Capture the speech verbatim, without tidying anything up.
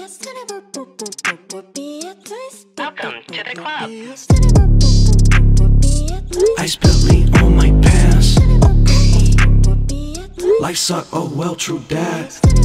Welcome to the club. I spilled lean on my pants. Life suck, oh well, true dad.